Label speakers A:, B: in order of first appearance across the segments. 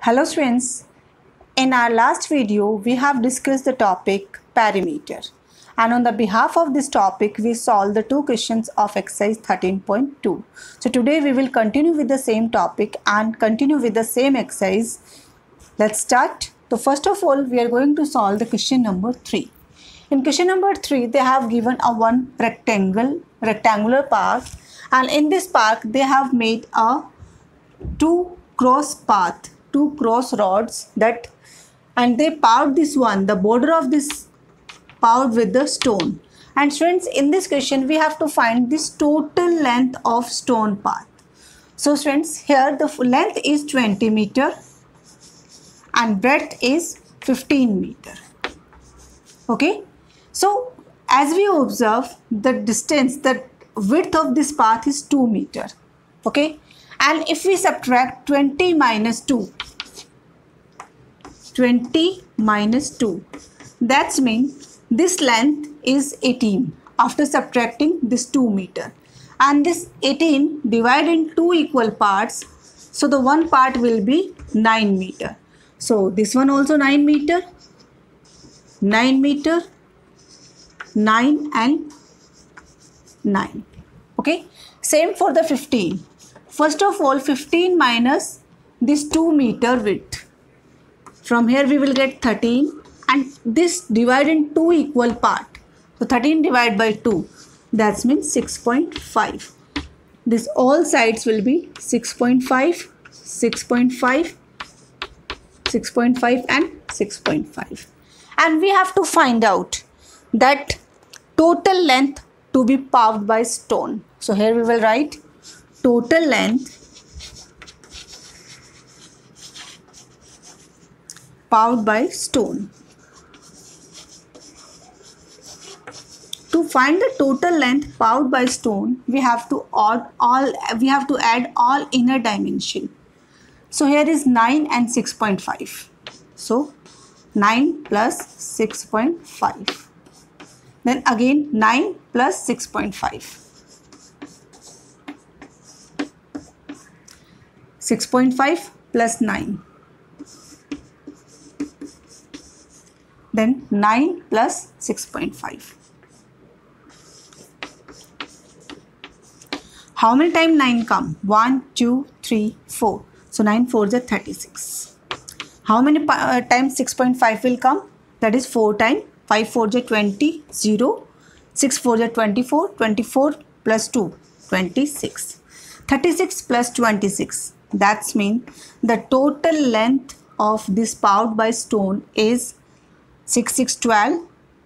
A: Hello students, in our last video we have discussed the topic perimeter, and on the behalf of this topic we solved the two questions of exercise 13.2. So today we will continue with the same topic and continue with the same exercise. Let's start. So first of all we are going to solve the question number 3. In question number 3 they have given a one rectangular park, and in this park they have made a two cross rods and they paved this one, the border of this paved with the stone. And students, in this question we have to find this total length of stone path. So students, here the length is 20 meter and breadth is 15 meter. Okay, so as we observe, the distance, the width of this path is 2 meter. Okay, and if we subtract 20 minus 2, that means this length is 18 after subtracting this 2 meter, and this 18 divided in two equal parts, so the one part will be 9 meter. So this one also 9 meter, 9 and 9. Okay, same for the 15. First of all, 15 minus this 2 meter width. From here we will get 13, and this divided in two equal part. So 13 divided by 2, that means 6.5. This all sides will be 6.5, 6.5, 6.5 and 6.5. And we have to find out that total length to be paved by stone. So here we will write total length paved by stone. To find the total length paved by stone, we have to add all inner dimension. So here is 9 and 6.5. So 9 plus 6.5. Then again 9 plus 6.5. 6.5 plus 9. Then 9 plus 6.5. How many times 9 come? 1, 2, 3, 4. So 9 4s are 36. How many times 6.5 will come? That is 4 times. 5 4s are 20, 0. 6 4s are 24. 24 plus 2, 26. 36 plus 26. That means the total length of this paved by stone is 6 6 12,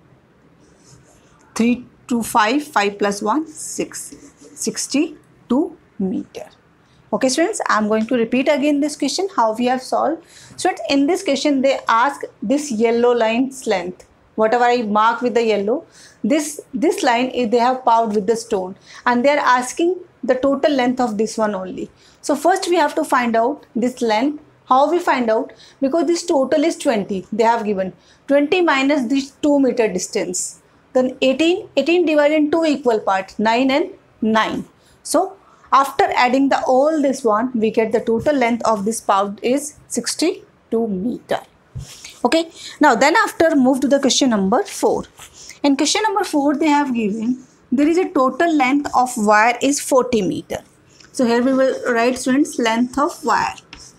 A: 3 2 5, 5 plus 1 6, 62 meter. Okay students, I am going to repeat again this question how we have solved. So in this question they ask this yellow line's length, whatever I mark with the yellow, this line is they have paved with the stone, and they are asking the total length of this one only. So first we have to find out this length. How we find out? Because this total is 20, they have given 20 minus this 2 meter distance, then 18 divided in two equal parts, 9 and 9. So after adding the all this one, we get the total length of this paved is 62 meter. Okay, now then after move to the question number 4. In question number 4 they have given there is a total length of wire is 40 meter. So here we will write students length of wire,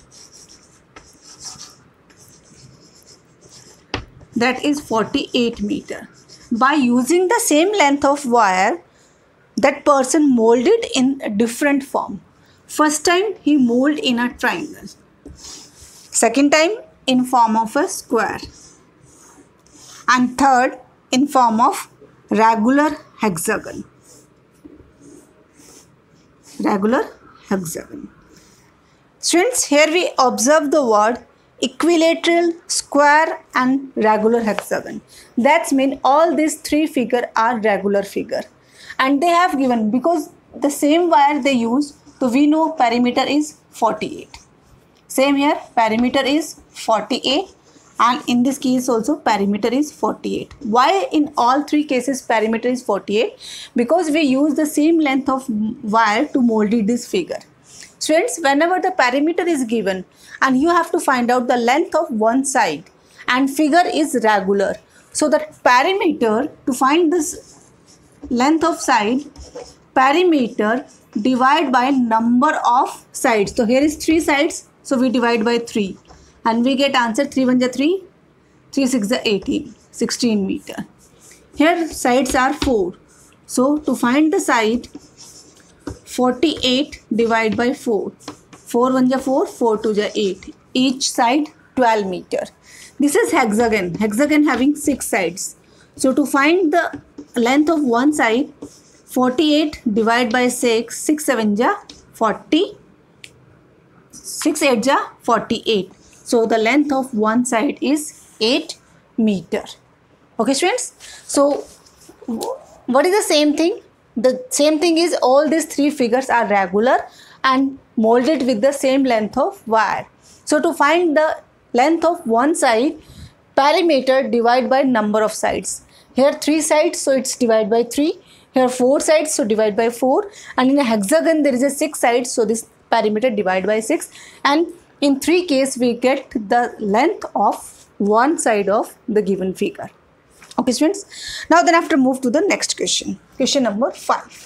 A: that is 48 meter. By using the same length of wire, that person molded in a different form. First time he molded in a triangle, second time in form of a square, and third in form of regular hexagon. Students, here we observe the word equilateral, square and regular hexagon. That means all these three figures are regular figure, and they have given because the same wire they use, so we know perimeter is 48. Same here, perimeter is 48, and in this case also perimeter is 48. Why in all three cases perimeter is 48? Because we use the same length of wire to mold this figure. Students, whenever the perimeter is given and you have to find out the length of one side and figure is regular. So the perimeter, to find this length of side, perimeter divide by number of sides. So here is 3 sides, so we divide by 3 and we get answer 3 1 ja 3, 3 6 ja 18, 16 meter. Here sides are 4. So to find the side, 48 divide by 4. 4 1 ja 4, 4 2 ja 8. Each side 12 meter. This is hexagon. Hexagon having 6 sides. So to find the length of one side, 48 divide by 6, 6 7 ja 40, 6 8 ja 48. So the length of one side is 8 meter. Okay students. So what is the same thing? The same thing is all these 3 figures are regular and molded with the same length of wire. So to find the length of one side, perimeter divide by number of sides. Here 3 sides, so it's divide by 3. Here 4 sides, so divide by 4. And in a hexagon there is a 6 sides, so this perimeter divide by 6. And in 3 cases we get the length of one side of the given figure. Okay students. Now then after move to the next question. Question number 5.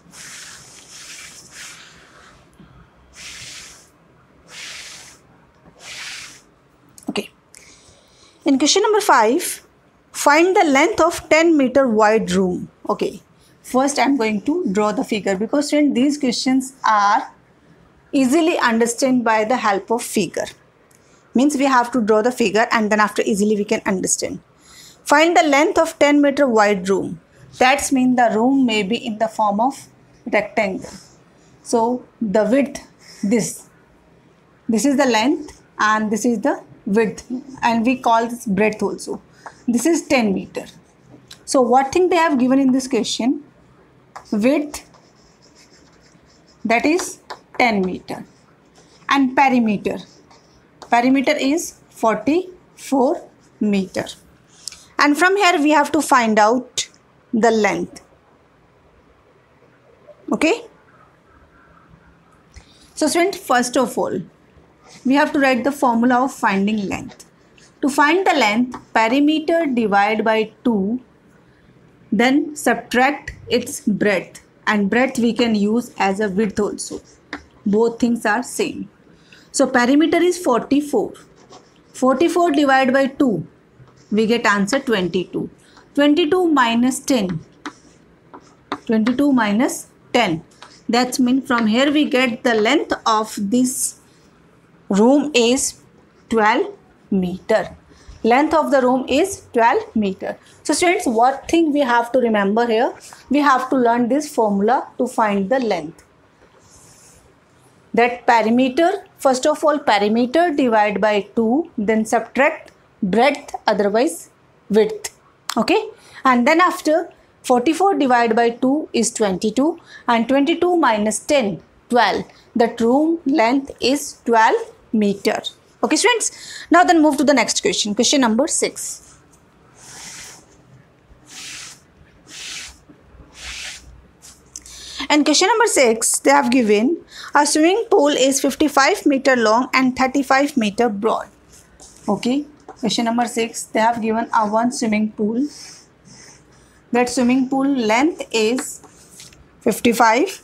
A: Okay. In question number 5, find the length of 10 meter wide room. Okay. First I am going to draw the figure because students, these questions are easily understood by the help of figure. Means we have to draw the figure and then after easily we can understand. Find the length of 10 meter wide room. That means the room may be in the form of rectangle. So the width, this is the length and this is the width, and we call this breadth also. This is 10 meter. So what thing they have given in this question? Width, that is 10 meter, and perimeter. Perimeter is 44 meter. And from here we have to find out the length. Okay. So students, first of all, we have to write the formula of finding length. To find the length, perimeter divide by 2, then subtract its breadth, and breadth we can use as a width also. Both things are same. So perimeter is 44. 44 divided by 2, we get answer 22. 22 minus 10. 22 minus 10. That means from here we get the length of this room is 12 meter. Length of the room is 12 meter. So students, what thing we have to remember here? We have to learn this formula to find the length. That perimeter, first of all perimeter divide by 2, then subtract breadth, otherwise width. Okay, and then after 44 divided by 2 is 22, and 22 minus 10, 12. That room length is 12 meter. Okay students, now then move to the next question. Question number 6. And question number 6, they have given a swimming pool is 55 meter long and 35 meter broad. Okay, question number 6, they have given a one swimming pool. That swimming pool length is 55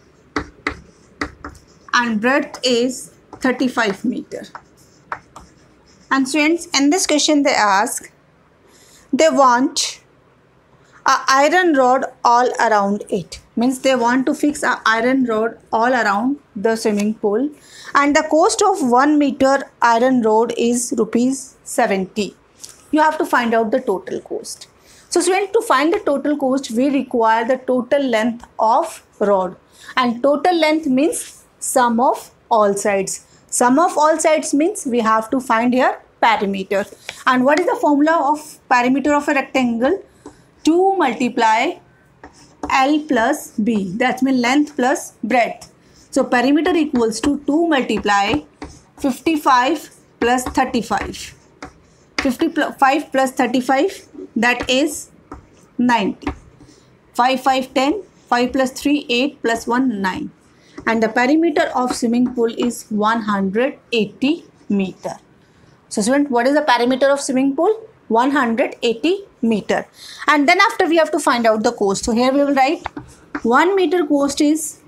A: and breadth is 35 meter. And students, in this question they ask, they want a iron rod all around it. Means they want to fix a iron rod all around the swimming pool, and the cost of 1 meter iron rod is rupees 70. You have to find out the total cost. So students, to find the total cost, we require the total length of rod, and total length means sum of all sides. Sum of all sides means we have to find here perimeter. And what is the formula of perimeter of a rectangle? 2 multiply L plus B. That means length plus breadth. So perimeter equals to 2 multiply 55 plus 35. 55 plus 35, that is 90. 5 5 10. 5 plus 3 8 plus 1 9. and the perimeter of swimming pool is 180 meter. So student, what is the perimeter of swimming pool? 180 meter. And then after we have to find out the cost. So here we will write 1 meter cost is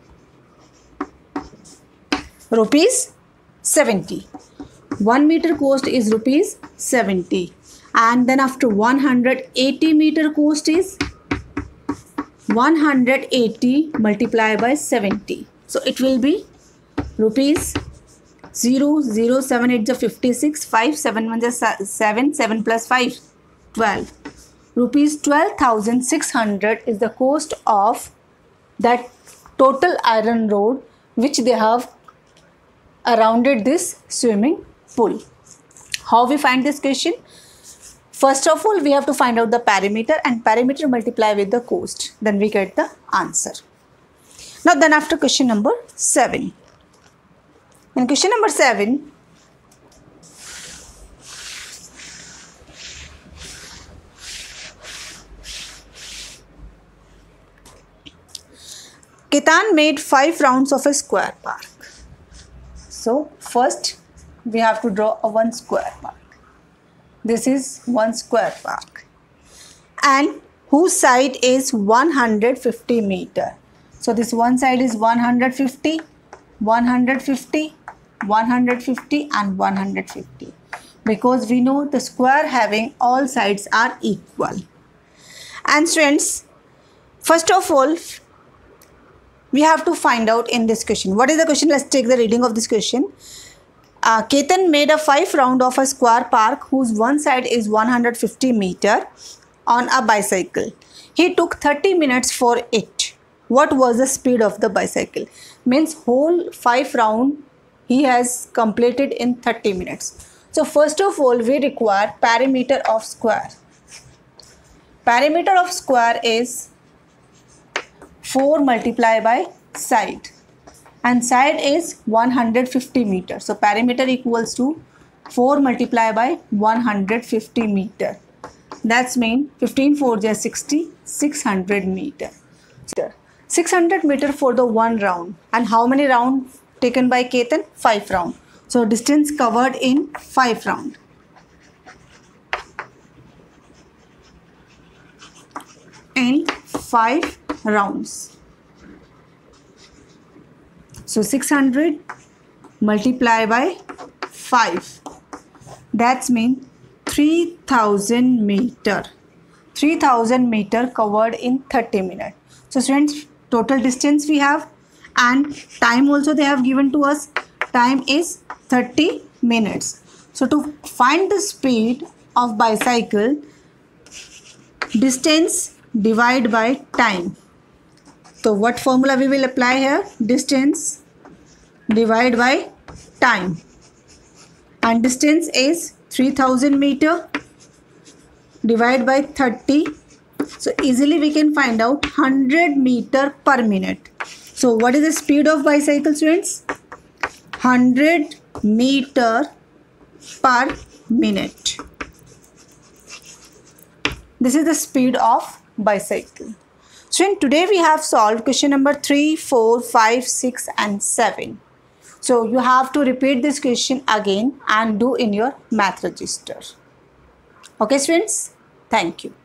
A: rupees 70. 1 meter cost is rupees 70. And then after 180 meter cost is 180 multiplied by 70. So it will be rupees 0, 0, 7, 8 is 56, 5, 7, 1 is 7, 7 plus 5, 12. Rupees 12,600 is the cost of that total iron rod which they have surrounded this swimming pool. How we find this question? First of all, we have to find out the perimeter, and perimeter multiply with the cost. Then we get the answer. Now then after question number 7. In question number 7, Ketan made 5 rounds of a square park. So first we have to draw a 1 square park. This is 1 square park, and whose side is 150 meter. So this one side is 150, 150, 150 and 150, because we know the square having all sides are equal. And students, first of all, we have to find out in this question. What is the question? Let's take the reading of this question. Ketan made a 5 round of a square park whose one side is 150 meter on a bicycle. He took 30 minutes for it. What was the speed of the bicycle? Means whole 5 round he has completed in 30 minutes. So first of all, we require perimeter of square. Perimeter of square is 4 multiplied by side, and side is 150 meter. So perimeter equals to 4 multiplied by 150 meter. That's mean 15 4 is 60, 600 meter. 600 meter for the one round. And how many round taken by Ketan? 5 round. So distance covered in 5 round. In 5 rounds. So 600 multiplied by 5. That's mean 3000 meter. 3000 meter covered in 30 minutes. So students, total distance we have, and time also they have given to us. Time is 30 minutes. So to find the speed of bicycle, distance divide by time. So what formula we will apply here? Distance divide by time, and distance is 3000 meter divide by 30. So easily we can find out 100 meter per minute. So what is the speed of bicycle, students? 100 meter per minute. This is the speed of bicycle. So today we have solved question number 3, 4, 5, 6 and 7. So you have to repeat this question again and do in your math register. Okay students, thank you.